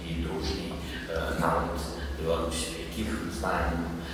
і дружній народ Білорусі, яких знаємо,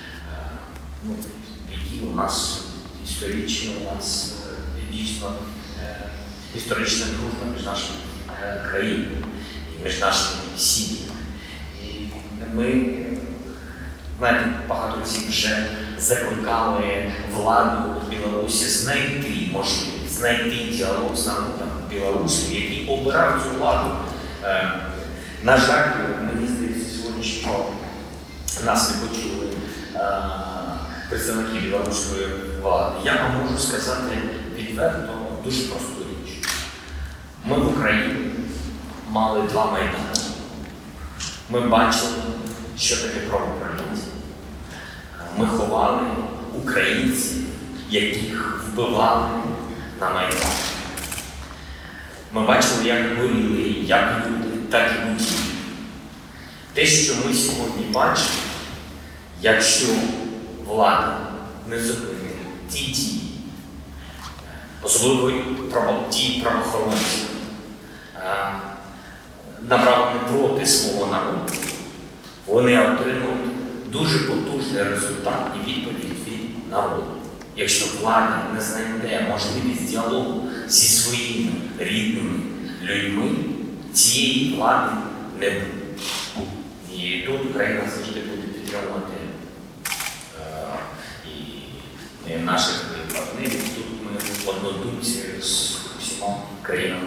які у нас історично, у нас дійсно історична дружба між нашими країнами і між нашими сім'ями. І ми, знаєте, багато разів вже закликали владу Білорусі знайти можливість, знайти діалог з народом білоруським, який обирав цю владу. На жаль, мені здається, сьогодні, що нас не почули представники білоруської влади. Я вам можу сказати відверто дуже просту річ. Ми в Україні мали два майдани. Ми бачили, що таке кровопролиття. Ми ховали українців, яких вбивали на Майдані. Ми бачили, як горіли як люди, так і будівлі. Те, що ми сьогодні бачимо, якщо влада не зупинить ті дії, особливо ті правоохоронців, направлені проти свого народу, вони отримують дуже потужний результат і відповідь від народу. Якщо влада не знайде можливість діалогу зі своїми рідними людьми, цієї влади не буде. І тут Україна завжди буде підтримувати і наших партнерів. Тут ми однодумці з усіма країнами